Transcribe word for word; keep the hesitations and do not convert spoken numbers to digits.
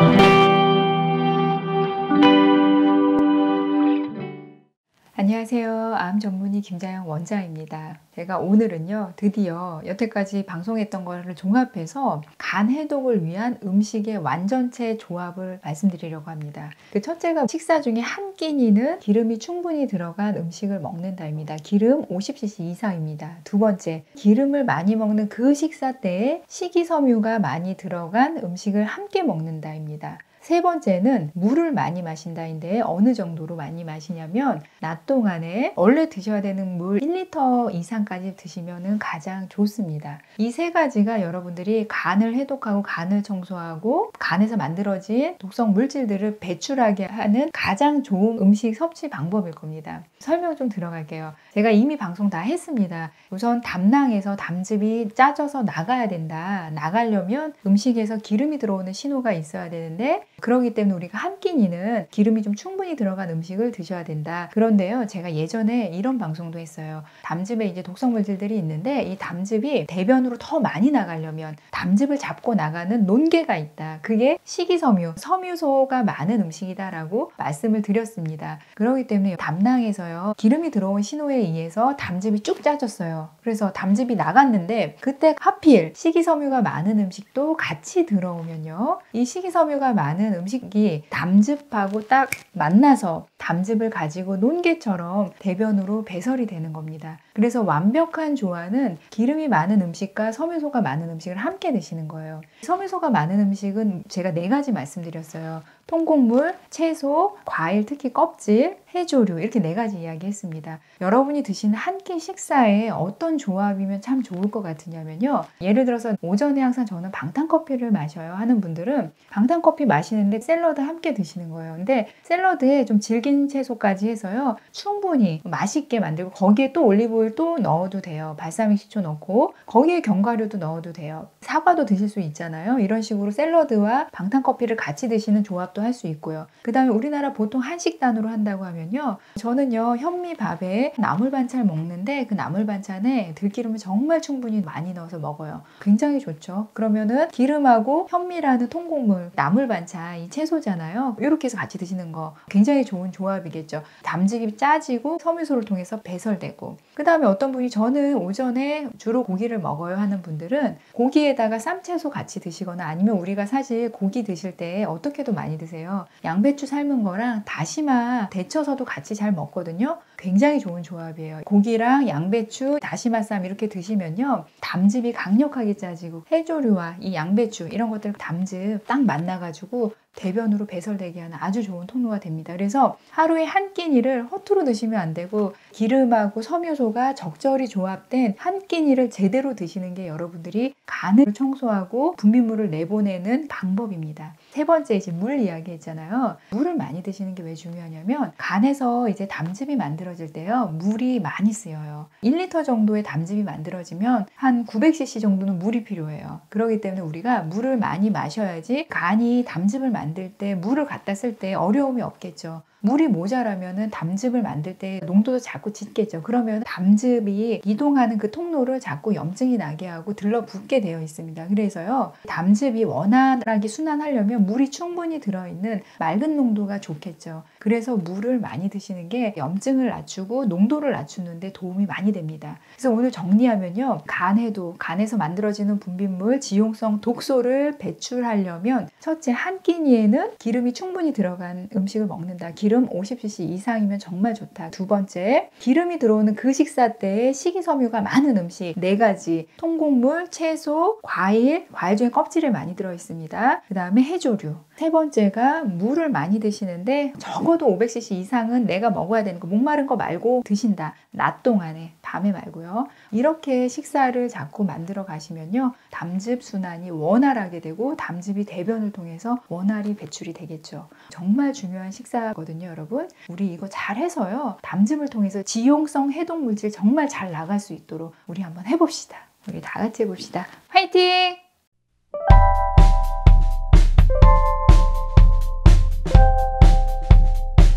안녕하세요. 암 전문의 김자영 원장입니다. 제가 오늘은요, 드디어 여태까지 방송했던 거를 종합해서 간 해독을 위한 음식의 완전체 조합을 말씀드리려고 합니다. 그 첫째가 식사 중에 한 끼니는 기름이 충분히 들어간 음식을 먹는다입니다. 기름 오십 씨씨 이상입니다. 두 번째, 기름을 많이 먹는 그 식사 때에 식이섬유가 많이 들어간 음식을 함께 먹는다입니다. 세 번째는 물을 많이 마신다인데 어느 정도로 많이 마시냐면 낮 동안에 원래 드셔야 되는 물 일 리터 이상까지 드시면 가장 좋습니다. 이 세 가지가 여러분들이 간을 해독하고 간을 청소하고 간에서 만들어진 독성 물질들을 배출하게 하는 가장 좋은 음식 섭취 방법일 겁니다. 설명 좀 들어갈게요. 제가 이미 방송 다 했습니다. 우선 담낭에서 담즙이 짜져서 나가야 된다. 나가려면 음식에서 기름이 들어오는 신호가 있어야 되는데 그렇기 때문에 우리가 한 끼니는 기름이 좀 충분히 들어간 음식을 드셔야 된다. 그런데요, 제가 예전에 이런 방송도 했어요. 담즙에 이제 독성 물질들이 있는데 이 담즙이 대변으로 더 많이 나가려면 담즙을 잡고 나가는 논개가 있다. 그게 식이섬유, 섬유소가 많은 음식이다라고 말씀을 드렸습니다. 그렇기 때문에 담낭에서요, 기름이 들어온 신호에 의해서 담즙이 쭉 짜졌어요. 그래서 담즙이 나갔는데 그때 하필 식이섬유가 많은 음식도 같이 들어오면요, 이 식이섬유가 많은 음식이 담즙하고 딱 만나서 담즙을 가지고 논개처럼 대변으로 배설이 되는 겁니다. 그래서 완벽한 조화는 기름이 많은 음식과 섬유소가 많은 음식을 함께 드시는 거예요. 섬유소가 많은 음식은 제가 네 가지 말씀드렸어요. 통곡물, 채소, 과일, 특히 껍질, 해조류 이렇게 네 가지 이야기했습니다. 여러분이 드시는 한 끼 식사에 어떤 조합이면 참 좋을 것 같으냐면요. 예를 들어서 오전에 항상 저는 방탄커피를 마셔요 하는 분들은 방탄커피 마시는데 샐러드 함께 드시는 거예요. 근데 샐러드에 좀 질긴 채소까지 해서요, 충분히 맛있게 만들고 거기에 또 올리브오일 또 넣어도 돼요. 발사믹 식초 넣고 거기에 견과류도 넣어도 돼요. 사과도 드실 수 있잖아요. 이런 식으로 샐러드와 방탄커피를 같이 드시는 조합도 할 수 있고요. 그 다음에 우리나라 보통 한식단으로 한다고 하면요, 저는요 현미밥에 나물 반찬 먹는데 그 나물 반찬에 들기름을 정말 충분히 많이 넣어서 먹어요. 굉장히 좋죠. 그러면은 기름하고 현미라는 통곡물, 나물 반찬, 이 채소잖아요. 이렇게 해서 같이 드시는 거 굉장히 좋은 조합이겠죠. 담즙이 짜지고 섬유소를 통해서 배설되고, 그 다음에 어떤 분이 저는 오전에 주로 고기를 먹어요 하는 분들은 고기에다가 쌈채소 같이 드시거나 아니면 우리가 사실 고기 드실 때 어떻게도 많이 드세요. 양배추 삶은 거랑 다시마 데쳐서도 같이 잘 먹거든요. 굉장히 좋은 조합이에요. 고기랑 양배추, 다시마 쌈 이렇게 드시면요, 담즙이 강력하게 짜지고 해조류와 이 양배추 이런 것들 담즙 딱 만나가지고 대변으로 배설되게 하는 아주 좋은 통로가 됩니다. 그래서 하루에 한 끼니를 허투루 드시면 안 되고 기름하고 섬유소가 적절히 조합된 한 끼니를 제대로 드시는 게 여러분들이 간을 청소하고 분비물을 내보내는 방법입니다. 세 번째, 이제 물 이야기 했잖아요. 물을 많이 드시는 게 왜 중요하냐면 간에서 이제 담즙이 만들어질 때요, 물이 많이 쓰여요. 일 리터 정도의 담즙이 만들어지면 한 구백 씨씨 정도는 물이 필요해요. 그렇기 때문에 우리가 물을 많이 마셔야지 간이 담즙을 만들 때 물을 갖다 쓸 때 어려움이 없겠죠. 물이 모자라면 담즙을 만들 때 농도도 자꾸 짙겠죠. 그러면 담즙이 이동하는 그 통로를 자꾸 염증이 나게 하고 들러붙게 되어 있습니다. 그래서요, 담즙이 원활하게 순환하려면 물이 충분히 들어있는 맑은 농도가 좋겠죠. 그래서 물을 많이 드시는 게 염증을 낮추고 농도를 낮추는 데 도움이 많이 됩니다. 그래서 오늘 정리하면요, 간에도 간에서 만들어지는 분비물, 지용성 독소를 배출하려면 첫째, 한 끼니에는 기름이 충분히 들어간 음식을 먹는다. 기름 오십 씨씨 이상이면 정말 좋다. 두 번째, 기름이 들어오는 그 식사 때에 식이섬유가 많은 음식 네 가지, 통곡물, 채소, 과일, 과일 중에 껍질에 많이 들어있습니다. 그 다음에 해조류. 세 번째가 물을 많이 드시는데 적어도 오백 씨씨 이상은 내가 먹어야 되는 거, 목마른 거 말고 드신다. 낮 동안에, 밤에 말고요. 이렇게 식사를 자꾸 만들어 가시면요, 담즙 순환이 원활하게 되고 담즙이 대변을 통해서 원활히 배출이 되겠죠. 정말 중요한 식사거든요, 여러분. 우리 이거 잘 해서요, 담즙을 통해서 지용성 해독 물질 정말 잘 나갈 수 있도록 우리 한번 해봅시다. 우리 다 같이 해봅시다. 화이팅!